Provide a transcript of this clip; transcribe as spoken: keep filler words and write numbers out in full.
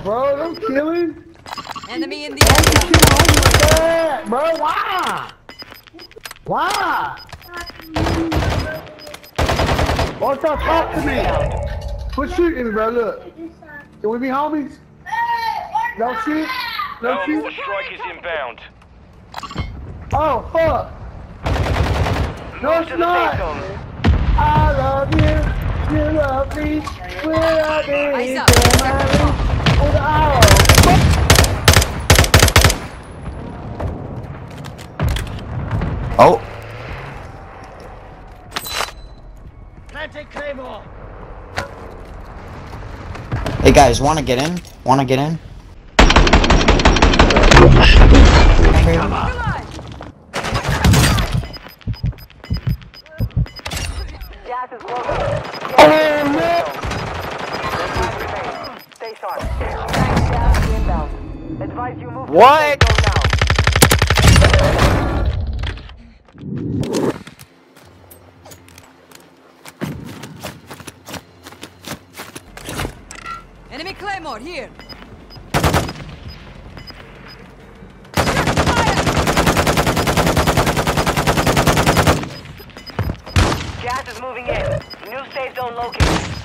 bro. Don't kill him. Enemy in the Why you area. kill homie like that, bro? Why? Why? Why don't y'all talk to me? Quit shooting me, bro. Look. Can we be homies? No shoot? No Our shoot? more strike is inbound. Oh, fuck. No, Move it's to the not. safe zone. I love you. You love me. We're a big Eyes up. family. Oh, the owl. Oh. Planting Claymore. Hey guys, wanna get in? Wanna get in? Come on. Gas is closing. Oh, no. Stay sharp. Gas inbound. Advise you move What? to the safe zone now. Enemy Claymore here. Gas is moving in. New safe zone located.